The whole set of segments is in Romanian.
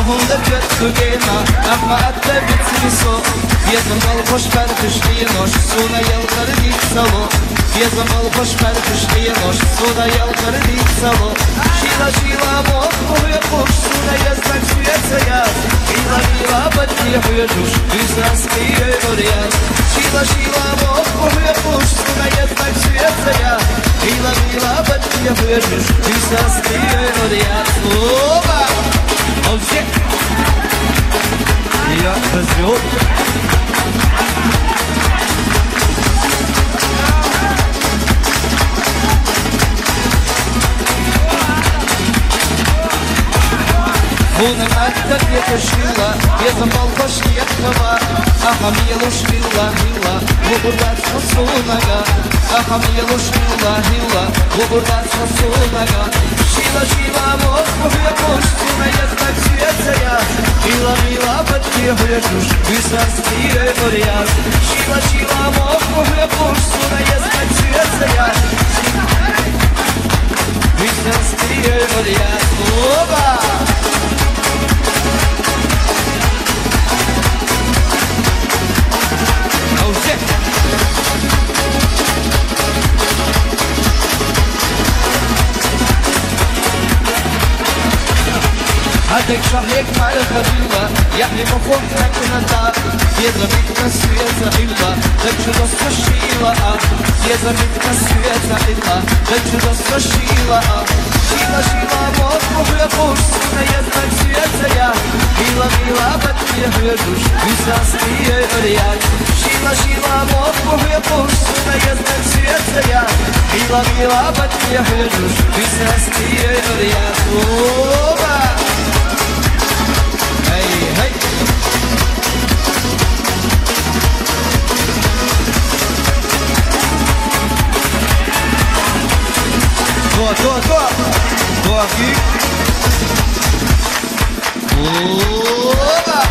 هون لبجت سوگينا أما أتبت سيسو يزمل خوش پرکشتینوش سونا یلقر دیت سالو يزمل خوش پرکشتینوش سونا یلقر دیت سالو شیلا شیلا موت خوی خوش سونا یزدک سویت سیاز شیلا شیلا بدی خوی جوش düzas kiye oriyaz شیلا شیلا موت خوی خوش سونا یزدک سویت سیاز شیلا شیلا بدی خوی جوش düzas kiye oriyaz oba olacak ya kız yok Bunun atta yetişila, yazmal hoş yakava, aha miluş villa villa, bu burdat sunaga, aha miluş villa villa, bu burdat sunaga. Şila şila mor kuya koş, suna yazdak siyasaya, şila şila batıyor huyaş, güzel stiye oriyaz. Şila şila mor kuya koş, suna yazdak siyasaya, güzel stiye oriyaz. Oba. هدك شهيك مع الخبيلة يعني مفهوم حكنا الدار يزميك تسوية إلا دك دست الشيلة يزميك تسوية إلا دك دست الشيلة شيلة شيلة موت وهي خوش سنة يزمك سوية ميلا ميلا بدي هيدوش بيساستي برياج شيلة شيلة موت وهي خوش سنة يزمك سوية ميلا ميلا بدي هيدوش بيساستي برياج اوبا hey tô aqui oba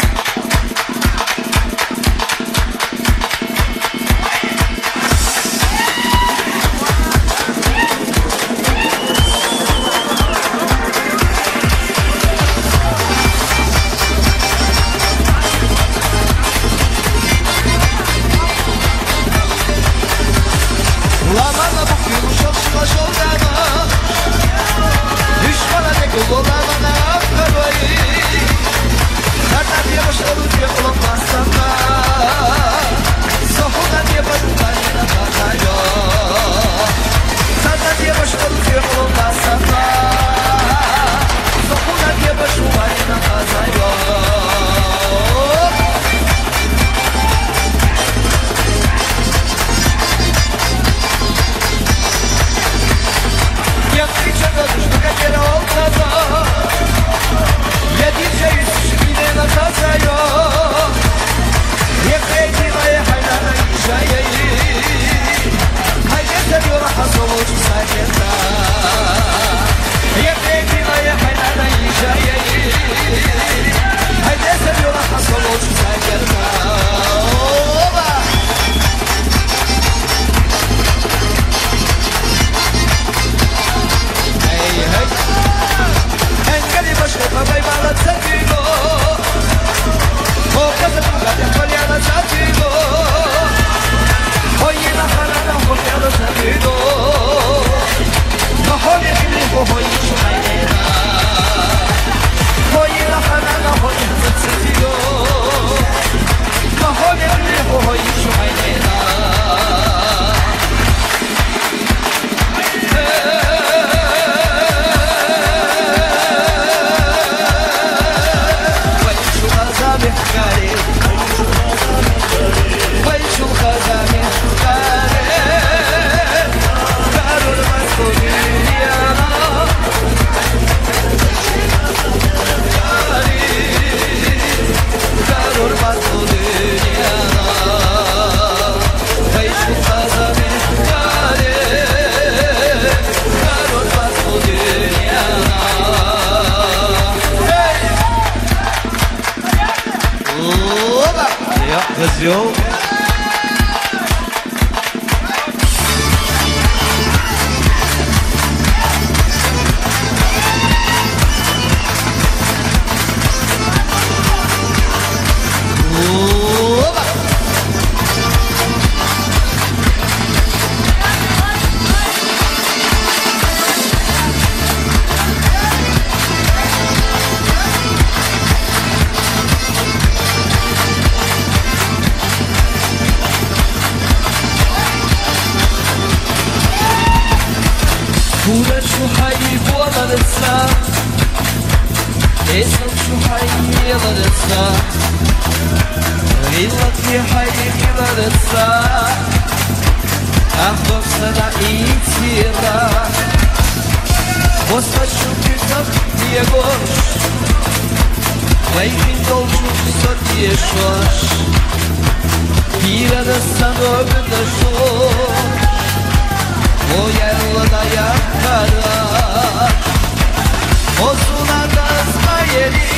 Brasil. لسا يسأل شو حي لسا غيلتي حي لسا أحضر صدا إيتيرا وصفشو كتاب ديگوش ويكين dolçuk sobie szłaś Pira da stanowę da szło Moja da jakara Osuna da zmajeli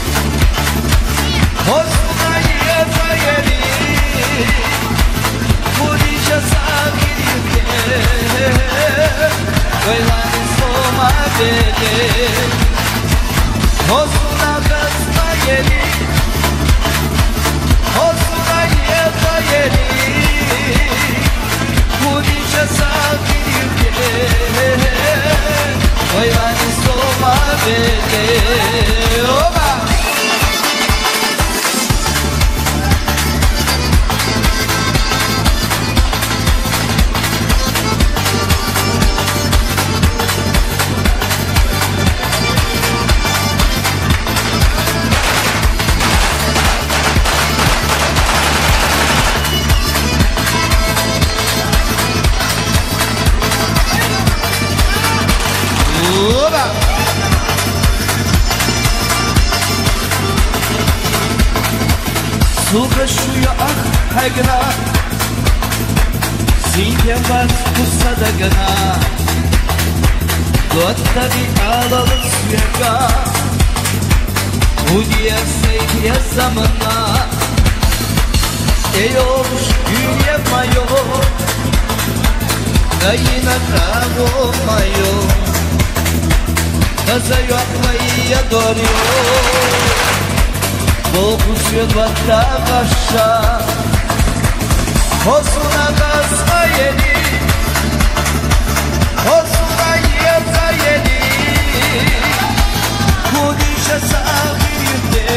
Osuna je zajeli Budića zamirike Vojlani soma dele Osuna da zmajeli Osuna je zajeli Budića zamirike Vojlani soma dele Oba! Suka shuya hagna Sinke bat kusada gana Gotta di alalı suyaka Udiye seydiye zamana Eyomuş güye mayo Dayına kavo mayo Kaza yoklaya doruyor Boğuşuyor vatandaşa Osuna gazma yeni Osuna yata yeni Kudişe sahilde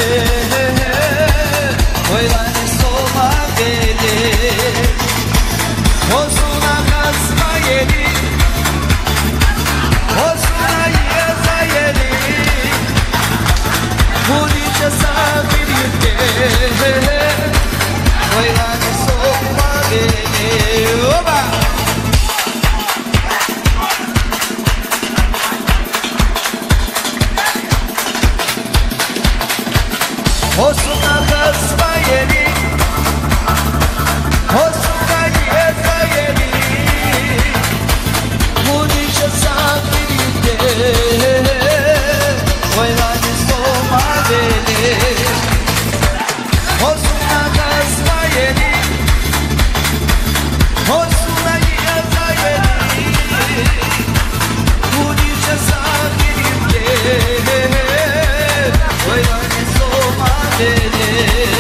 Oylani soma deli Osuna gazma yeni Osuna yata yeni Kudişe sahilde Oylani soma deli Oba! Osuna gazma yeni Osuna yeta yeni Kudişe sahilde Oylani soma deli Osuna gazma yeni Osuna yeta yeni Kudişe sahilde Oylani soma deli